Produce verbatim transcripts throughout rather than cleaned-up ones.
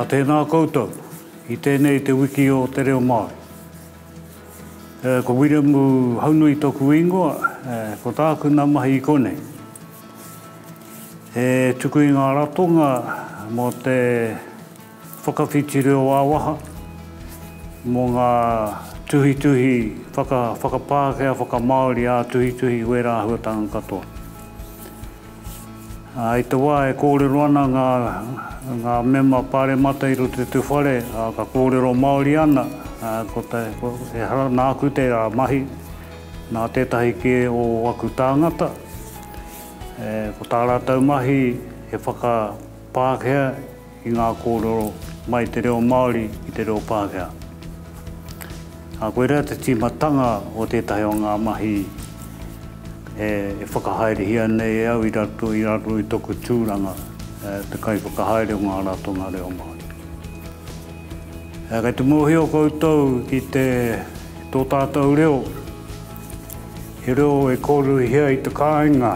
Nā tēnā koutou, I tēnei te wiki o te reo Māori. E, ko William haunui tōku ingoa, e, ko tāku nā mahi I konei. E tuku I ngā ratonga mō te whakawhiti reo āwaha, mō ngā tuhi tuhi, whaka, whakapākea, whakamāori a tuhi tuhi wera huatanga katoa. I te wā e kōrero ana ngā, ngā mema pāre mata I ro te tuwhare, a, ka kōrero Māori ana, a, ko te, ko, e hara nāku te rā mahi, nā tētahi ke o waku tāngata. E, ko tā rātau mahi e whakapākea I ngā kōrero mai te reo Māori I te reo Pākehā. A koe rea te timatanga o tētahi o ngā mahi e, e whakahaere hia nei e au I rato I rato I toku tūranga e, te kai whakahaere o ngā ratonga reo Māori. E, kei te mōhio koutou ki te tō tātou reo, he reo e kōru hia I te kāinga,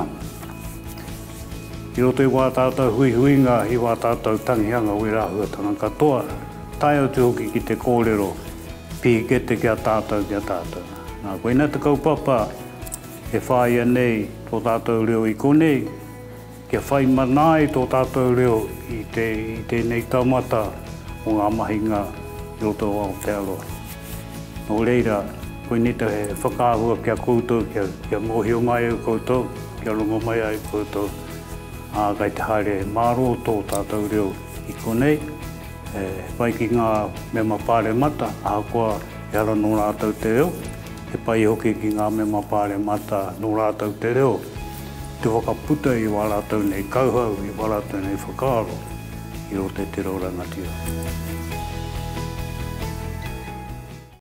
I roto I wā tātou hui huinga I wā tātou tangianga wera huatanga katoa, tai au te hoki ki te kōrero pihikete kia tātou kia tātou. Nā koe nā te kaupapa e whāia nei tō tātou reo I konei, kia whai manae tō tātou reo I te, I tēnei taumata o ngā mahinga I roto o Aotearoa. Nō reira, koe nita he whakaahua kia koutou, kia, kia mōhio mai au koutou, kia rongo mai au koutou, a kai te haere māro tō tātou reo I konei, e, pai ki ngā mema pāre mata, ahakoa e ara nō rātou te reo, e pai hoki ki ngā mema pāre mata nō rātou te reo, te whakaputa I wā rātou nei kauhau, I wā rātou nei whakaaro, I rote te reo rangatira.